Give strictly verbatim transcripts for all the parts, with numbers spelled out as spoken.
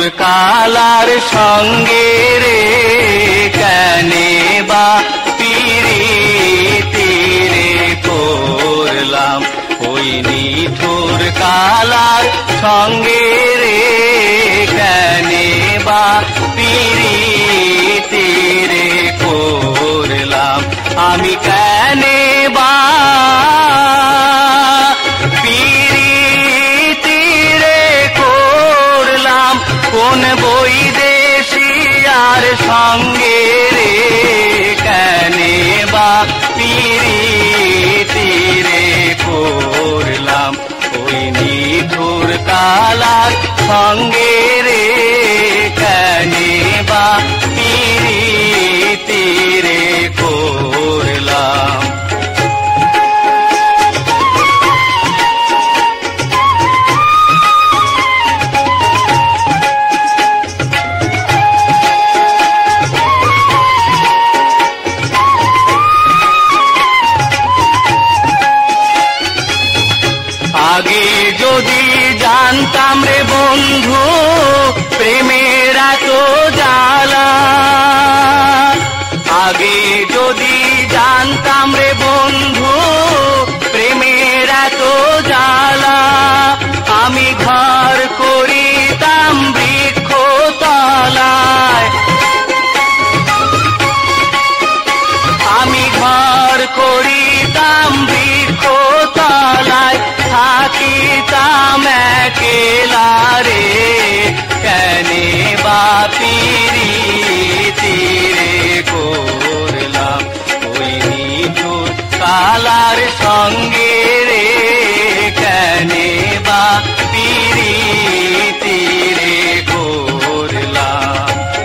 colour সঙ্গে রে কেনে বা পিরিতি রে করলাম ওই নিঠুর কালার সঙ্গে রে কেনে বা পিরিতি রে করলাম আমি কেনে বা পিরিতি রে করলাম কোন বৈদেশিয়ার সঙ্গে রে কেনে বা পিরিতি রে করলাম ওই নিঠুর কালার সঙ্গে রে কেনে বা পিরিতি রে করলাম আগে যদি জানতাম রে বন্ধু প্রেমের এত জ্বালা আগে যদি জানতাম রে বন্ধু প্রেমের এত জ্বালা আমি ঘর করিতাম বৃক্ষ তলায় আমি ঘর করিতাম বৃক্ষ তলায় থাকিতাম একেলা রে কেনে বা পিরিতি রে করলাম ওই নিঠুর কালার সঙ্গে রে কেনে বা পিরিতি রে করলাম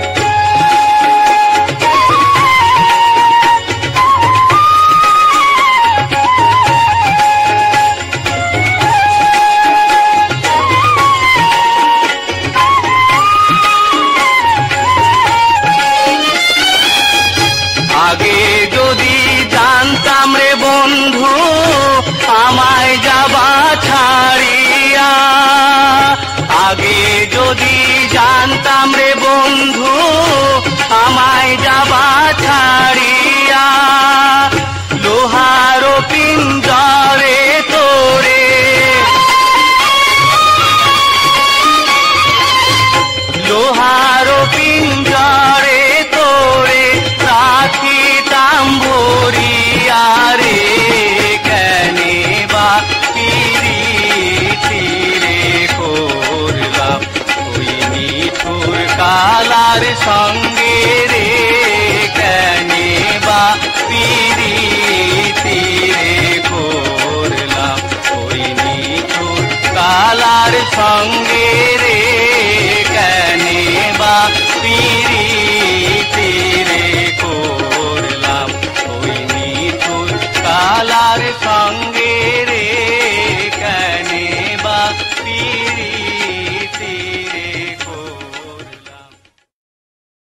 আগে যদি জানতাম রে বন্ধু আমায় যাবা ছাড়িয়া আগে যদি জানতাম রে বন্ধু আমায় যাবা ছাড়িয়া লোহার পিঞ্জরে তোরে লোহার পিঞ্জরে তোরে রাখিতাম ভরিয়া রে কেনে বা পিরিতি রে করলাম ওই নিঠুর কালার সঙ্গে রে কেনে বা পিরিতি রে করলাম ওই নিঠুর কালার সঙ্গে